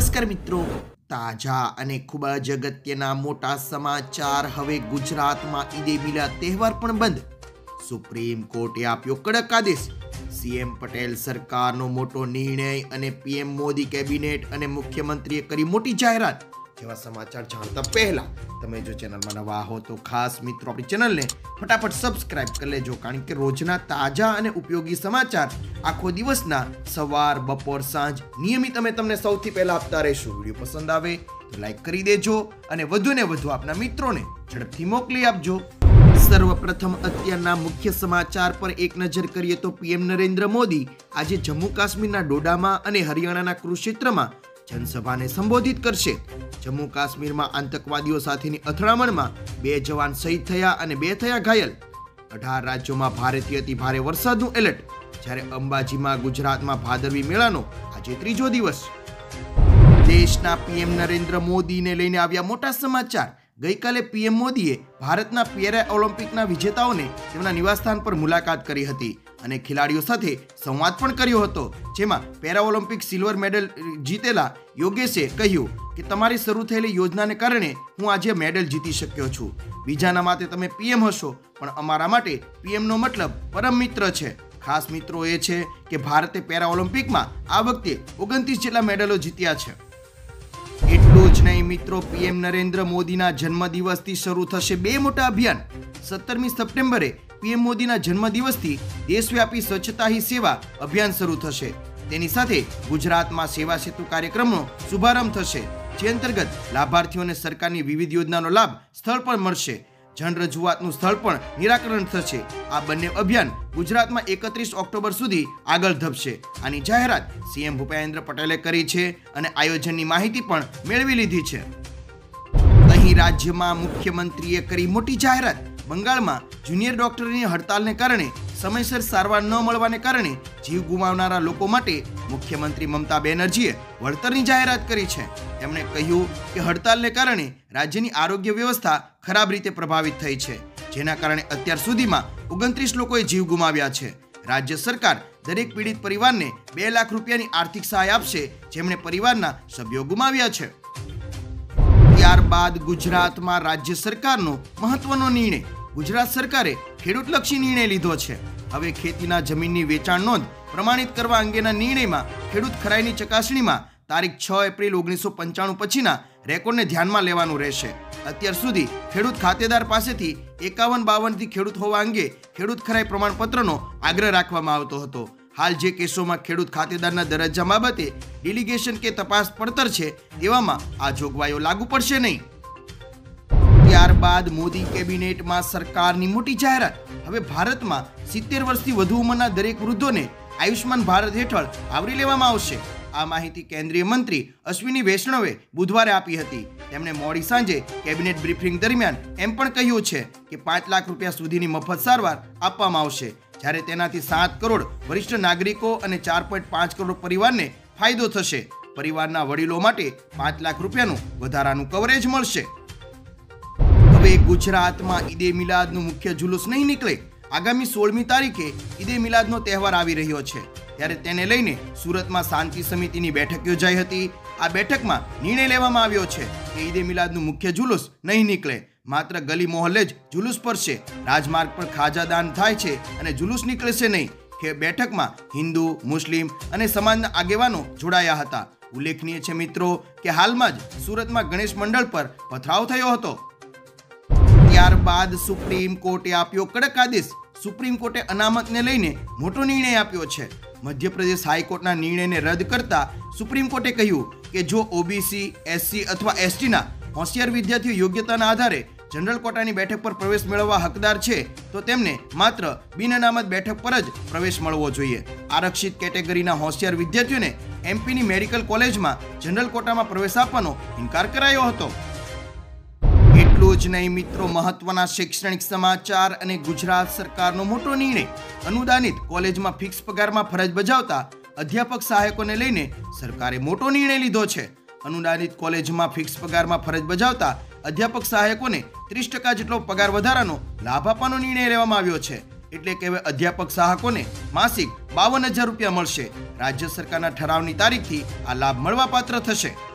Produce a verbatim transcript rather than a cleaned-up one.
નમસ્કાર મિત્રો, તાજા અને ખૂબ જ અગત્યના મોટા સમાચાર। હવે ગુજરાતમાં ઈદે મિલાદ તહેવાર પણ બંધ। સુપ્રીમ કોર્ટે આપ્યો કડક આદેશ। સીએમ પટેલ સરકારનો મોટો નિર્ણય અને પીએમ મોદી કેબિનેટ અને મુખ્યમંત્રીએ કરી મોટી જાહેરાત। જેવા સમાચાર જાણતા પહેલા તમે જો ચેનલમાં નવા હો તો ખાસ મિત્રો આપણી ચેનલને ફટાફટ સબસ્ક્રાઇબ કરી લેજો, કારણ કે રોજના તાજા અને ઉપયોગી સમાચાર આખો દિવસના સવાર, બપોર, સાંજ નિયમિત અમે તમને સૌથી પહેલા આપતા રહીશું। વિડીયો પસંદ આવે તો લાઈક કરી દેજો અને વધુ ને વધુ આપના મિત્રોને ઝડપથી મોકલી આપજો। સર્વપ્રથમ અત્યારના મુખ્ય સમાચાર પર એક નજર કરીએ તો પીએમ નરેન્દ્ર મોદી આજે જમ્મુ કાશ્મીરના ડોડામાં અને હરિયાણાના કુરુક્ષેત્રમાં જનસભાને સંબોધિત કરશે। જમ્મુ કાશ્મીરમાં આતંકવાદીઓ સાથેની અથડામણમાં બે જવાન શહીદ થયા અને બે થયા ઘાયલ। અઢાર રાજ્યોમાં ભારેથી અતિ ભારે વરસાદનું એલર્ટ, જ્યારે અંબાજીમાં ગુજરાતમાં ભાદરવી મેળાનો આજે ત્રીજો દિવસ। દેશના પીએમ નરેન્દ્ર મોદીને લઈને આવ્યા મોટા સમાચાર। ગઈકાલે પીએમ મોદીએ ભારતના પેરા ઓલિમ્પિકના વિજેતાઓને તેમના નિવાસસ્થાન પર મુલાકાત કરી હતી અને ખેલાડીઓ સાથે સંવાદ પણ કર્યો હતો, જેમાં પેરા ઓલિમ્પિક સિલ્વર મેડલ જીતેલા યોગેશે કહ્યું કે તમારી શરૂ થયેલી યોજનાને કારણે હું આજે મેડલ જીતી શક્યો છું। બીજાના માટે તમે પીએમ હશો, પણ અમારા માટે પીએમનો મતલબ પરમ મિત્ર છે। ખાસ મિત્રો એ છે કે ભારતે પેરા ઓલિમ્પિકમાં આ વખતે ઓગણત્રીસ જેટલા મેડલો જીત્યા છે। એટલું જ નહીં મિત્રો, પીએમ નરેન્દ્ર મોદીના જન્મદિવસથી શરૂ થશે બે મોટા અભિયાન। સત્તરમી સપ્ટેમ્બરે પીએમ મોદીના જન્મદિવસથી દેશવ્યાપી સ્વચ્છતા હી સેવા અભિયાન શરૂ થશે। તેની સાથે ગુજરાતમાં સેવા સેતુ કાર્યક્રમનો શુભારંભ થશે, જે અંતર્ગત લાભાર્થીઓને સરકારની વિવિધ યોજનાનો લાભ સ્થળ પર મળશે। જન રજૂઆતનું સ્થળ પણ નિરાકરણ થશે। આ બંને અભિયાન ગુજરાતમાં એકત્રીસ ઓક્ટોબર સુધી આગળ ધપશે। આની જાહેરાત સીએમ ભૂપેન્દ્ર પટેલે કરી છે અને આયોજનની માહિતી પણ મેળવી લીધી છે। અહીં રાજ્યમાં મુખ્યમંત્રીએ કરી મોટી જાહેરાત। બંગાળમાં જુનિયર ડોક્ટરની હડતાલને કારણે સમયસર સારવાર ન મળવાને કારણે જીવ ગુમાવનારા લોકો માટે મુખ્યમંત્રી મમતા બેનર્જીએ વળતરની જાહેરાત કરી છે। તેમણે કહ્યું કે હડતાલને કારણે રાજ્યની આરોગ્ય વ્યવસ્થા ખરાબ રીતે પ્રભાવિત થઈ છે, જેના કારણે અત્યાર સુધીમાં ઓગણત્રીસ લોકોએ જીવ ગુમાવ્યા છે। રાજ્ય સરકાર દરેક પીડિત પરિવારને બે લાખ રૂપિયાની આર્થિક સહાય આપશે, જેમણે પરિવારના સભ્યો ગુમાવ્યા છે। ત્યારબાદ ગુજરાતમાં રાજ્ય સરકારનો મહત્વનો નિર્ણય। ગુજરાત સરકારે ખેડૂતલક્ષી નિર્ણય લીધો છે। હવે ખેતીના જમીનની વેચાણ નોંધ પ્રમાણિત કરવા અંગેના નિર્ણયમાં ખેડૂત ખરાઈની ચકાસણીમાં તારીખ છ એપ્રિલ ઓગણીસો પંચાણું પછીના રેકોર્ડને ધ્યાનમાં લેવાનું રહેશે। અત્યાર સુધી ખેડૂત ખાતેદાર પાસેથી એકાવન બાવનથી ખેડૂત હોવા અંગે ખેડૂત ખરાઈ પ્રમાણપત્રનો આગ્રહ રાખવામાં આવતો હતો। હાલ જે કેસોમાં ખેડૂત ખાતેદારના દરજ્જા બાબતે ડિલિગેશન કે તપાસ પડતર છે, તેવામાં આ જોગવાઈઓ લાગુ પડશે નહીં। ત્યારબાદ મોદી કેબિનેટમાં સરકારની મોટી જાહેરાત। હવે ભારતમાં સિત્તેર વર્ષથી વધુ ઉંમરના દરેક વૃદ્ધોને આયુષ્માન ભારત હેઠળ આવરી લેવામાં આવશે। આ માહિતી કેન્દ્રીય મંત્રી અશ્વિની વૈષ્ણવે બુધવારે આપી હતી। તેમણે મોડી સાંજે કેબિનેટ બ્રીફિંગ દરમિયાન એમ પણ કહ્યું છે કે પાંચ લાખ રૂપિયા સુધીની મફત સારવાર આપવામાં આવશે, જ્યારે તેનાથી સાત કરોડ વરિષ્ઠ નાગરિકો અને ચાર પોઈન્ટ પાંચ કરોડ પરિવારને ફાયદો થશે। પરિવારના વડીલો માટે પાંચ લાખ રૂપિયાનું વધારાનું કવરેજ મળશે। હવે ગુજરાતમાં ઈદે મિલાદનું મુખ્ય જુલુસ નહીં નીકળે। આગામી સોળમી તારીખે ઈદે મિલાદનો તહેવાર આવી રહ્યો છે, ત્યારે તેને લઈને સુરતમાં શાંતિ સમિતિની બેઠક યોજાઈ હતી। આ બેઠકમાં નિર્ણય લેવામાં આવ્યો છે કે ઈદે મિલાદનું મુખ્ય જુલુસ નહીં નીકળે, માત્ર ગલી મોહલ્લે જ જુલુસ પડશે। રાજમાર્ગ પર ખાજાદાન થાય છે અને જુલુસ નીકળશે નહીં। કે બેઠકમાં હિન્દુ, મુસ્લિમ અને સમાજના આગેવાનો જોડાયા હતા। ઉલ્લેખનીય છે મિત્રો કે હાલમાં જ સુરતમાં ગણેશ મંડળ પર પથરાવ થયો હતો। ત્યારબાદ સુપ્રીમ કોર્ટે આપ્યો કડક આદેશ। સુપ્રીમ કોર્ટે અનામતને લઈને મોટો નિર્ણય આપ્યો છે। મધ્યપ્રદેશ હાઈકોર્ટના નિર્ણયને રદ કરતા સુપ્રીમ કોર્ટે કહ્યું કે જો ઓબીસી, એસસી અથવા એસટીના હોશિયાર વિદ્યાર્થીઓ યોગ્યતાના આધારે જનરલ કોટાની બેઠક પર પ્રવેશ મેળવવા હકદાર છે, તો તેમને માત્ર બિન અનામત બેઠક પર જ પ્રવેશ મળવો જોઈએ। આરક્ષિત કેટેગરીના હોશિયાર વિદ્યાર્થીઓને એમપીની મેડિકલ કોલેજમાં જનરલ કોટામાં પ્રવેશ આપવાનો ઇનકાર કરાયો હતો। એટલું જ નહીં મિત્રો, મહત્વના શૈક્ષણિક સમાચાર અને ગુજરાત સરકારનો મોટો નિર્ણય। અનુદાનિત કોલેજમાં ફિક્સ પગારમાં ફરજ બજાવતા અધ્યાપક સહાયકોને લઈને સરકારે મોટો નિર્ણય લીધો છે। અનુદાનિત કોલેજમાં ફિક્સ પગારમાં ફરજ બજાવતા અધ્યાપક સહાયકોને ત્રીસ ટકા જેટલો પગાર વધારાનો લાભ આપવાનો નિર્ણય લેવામાં આવ્યો છે। એટલે કે હવે અધ્યાપક સહાયકોને માસિક બાવન હજાર રૂપિયા મળશે। રાજ્ય સરકારના ઠરાવની તારીખથી આ લાભ મળવાપાત્ર થશે।